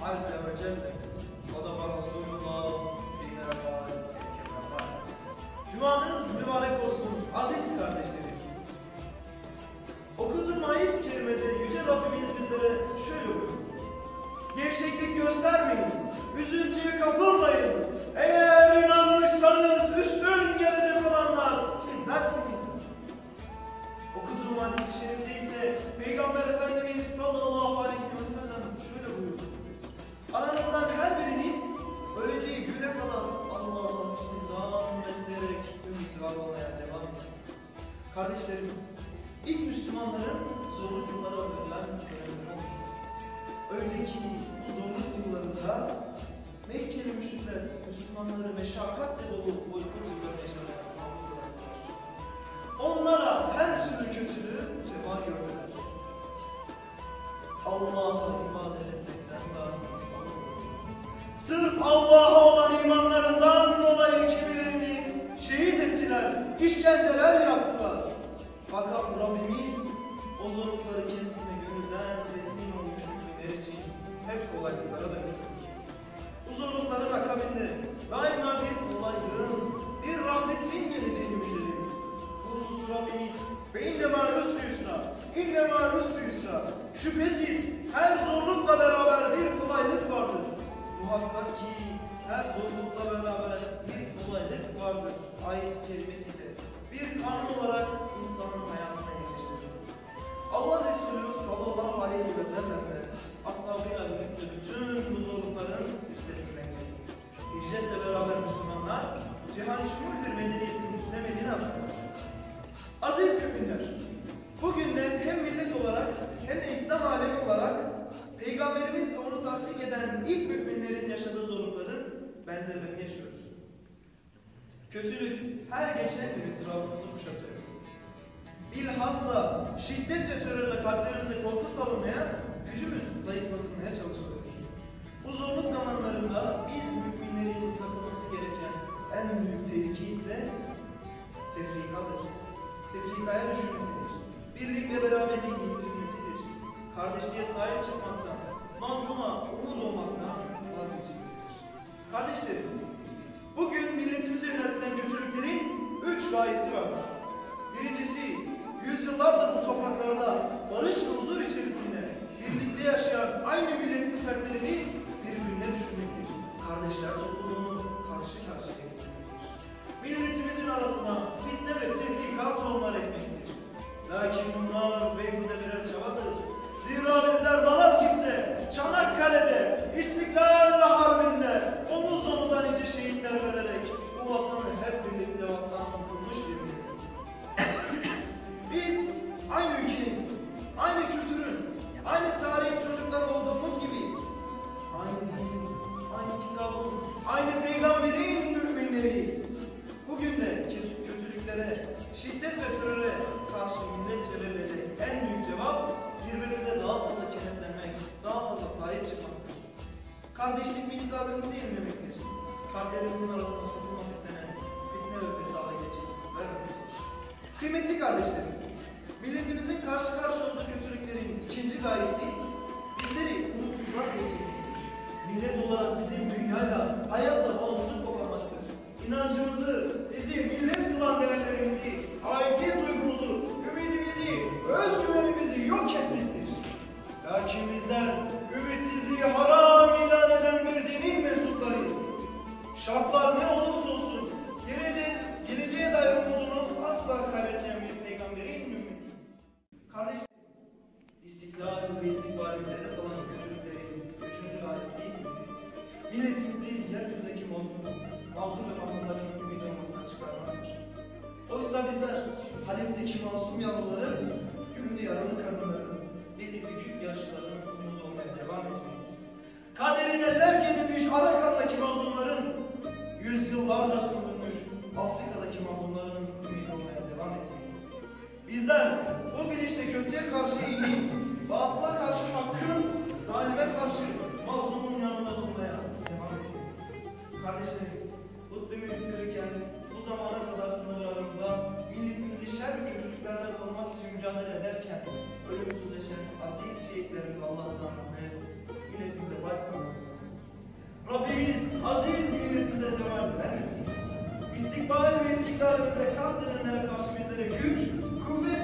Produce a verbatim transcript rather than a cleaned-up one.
Azze ve Celle. Sadaka Resulullah. Cumanız mübarek olsun aziz kardeşlerim. Okuduğum ayet-i kerimede Yüce Rabbimiz bizlere şöyle buyuruyor. Gevşeklik göstermeyin, üzüntüye kapılmayın. Eğer inanmışsanız üstün gelecek olanlar sizlersiniz. Okuduğum hadis-i şerifte ise Peygamber Efendimiz sallallahu aleyhi ve sellem şöyle buyurdu. Aranızdan her biriniz öleceği güne kadar Allah'ın nizam besleyerek ümit var olmaya devam edin. Kardeşlerim, ilk Müslümanların zorlu yıllara verilen görevleri olmuştur. Öyle ki bu zorlu yıllarında Mekkeli müşrikler Müslümanları meşakkatle dolu boykot yıllarını yaşamaya mahkum bıraktılar. Onlara her türlü kötülüğü ceva gördüler. Allah'a ibadet etmekten daha sırf Allah'a olan imanlarından dolayı kimilerini şehit ettiler, işkenceler yaptılar. Fakat Rabbimiz o zorlukları kendisine gönülden teslim olmuş müminler için hep kolaylıklara dönüştürdü. Bu zorlukların akabinde daima bir kolaylığın, bir rahmetin geleceğini müjdeledi. Bu husus Rabbimiz ve innemâ üstü yusra, innemâ üstü yusra. Şüphesiz her zorlukla beraber bir kolaylık vardır. Muhakkak ki her zorlukla beraber bir kolaylık vardır. Ayet-i kerimesiyle bir kanun olarak insanın hayatına yerleştirir. Allah Resulü sallallahu aleyhi ve sellem ve ashabıyla birlikte bütün bu zorlukların üstesinden geldi. Hicretle beraber Müslümanlar cihan-ı şumul bir medeniyetin temelini attılar. Aziz müminler, bugün de hem millet olarak hem de İslam alemi olarak Peygamberimiz ve onu tasdik eden ilk müminlerin yaşadığı zorlukların benzerlerini yaşıyoruz. Kötülük her geçen gün etrafımızı kuşatıyor. Bilhassa şiddet ve terörle kalplerimize korku salınmaya, gücümüz zayıflatılmaya çalışılıyor. Bu zorluk zamanlarında biz müminlerin sakınması gereken en büyük tehlike ise tefrikadır. Tefrikaya düşürmesidir. Birlik ve beraberliğin yitirilmesidir. Kardeşliğe sahip çıkmaktan, mazluma umut olmaktan vazgeçilmesidir. Kardeşlerim, bugün milletimize yöneltilen kötülüklerin üç gayesi vardır. Birincisi, yüzyıllardır bu topraklarda barış ve huzur içerisinde birlikte yaşayan aynı milletin fertlerini birbirine düşürmektir. Kardeşler topluluğunu karşı karşıya getirmektir. Milletimizin arasına fitne ve tefrikat tohumlar ekmektir. Lakin bunlar beyhude birer çabadır. Zira bizler Malazgirt'te, Çanakkale'de, İstiklal Harbi'nde omuz omuza nice şehitler vererek bu vatanı hep birlikte vatan kurmuş bir milletiz. Biz aynı ülkenin, aynı kültürün, aynı tarihin çocukları olduğumuz gibi aynı dinin, aynı kitabın, aynı peygamberin müminleriyiz. Bugün de kötülüklere, şiddet ve teröre karşı milletçe verilecek en büyük cevap birbirimize daha fazla kenetlenmek, daha fazla sahip çıkmaktır. Kardeşlik mihzakımızı yenmemektir. Kalplerimizin arasına sokulmak istenen fitne ve fesada geçit vermemektir. Kıymetli kardeşlerim, milletimizin karşı karşı olduğu kötülüklerin ikinci gayesi bizleri umutsuzluğa sevk etmektir. Millet olarak bizim dünyayla, hayatla bağımızı koparmaktır. İnancımızı, bizim millet kılan değerlerimizi, aidiyet duygumuzu, ümidimizi, özgüvenimizi yok etmektir. Lakin bizler ümitsizliği haram ilan eden bir dinin mensuplarıyız. Şartlar ne olursa olsun, geleceğe, geleceğe dair umudunu asla kaybetmeyen bir peygamberin ümmetiyiz. Kardeşlerim, istiklal ve istikbalimize de olan kötülüklerin üçüncü gayesi, milletimizi yeryüzündeki mağdur, mağdur ve mahkumların ümit olmaktan çıkarmaktır. Oysa bizler Halep'teki masum yavruların, günde yaralı kadınların, belli küçük yaşlıların umut olmaya devam etmeliyiz. Kaderine terk edilmiş Arakan'daki mazlumların, yüzyıllarca sürülmüş Afrika'daki mazlumların ümit olmaya devam etmeliyiz. Bizler bu bilinçle kötüye karşı iyiliğin, batıla karşı hakkın, zalime karşı mazlumun yanında durmaya devam etmeliyiz. Kardeşlerim, hutbemi bitirirken bu zamana kadar sınırlarımızda milletimizi şer ve kötülüklerden korumak için mücadele ederken ölümsüzleşen aziz şehitlerimiz Allah'tan rahmet, milletimize başsağlığı işgalimize kastedenlere karşı bizlere güç, kuvvet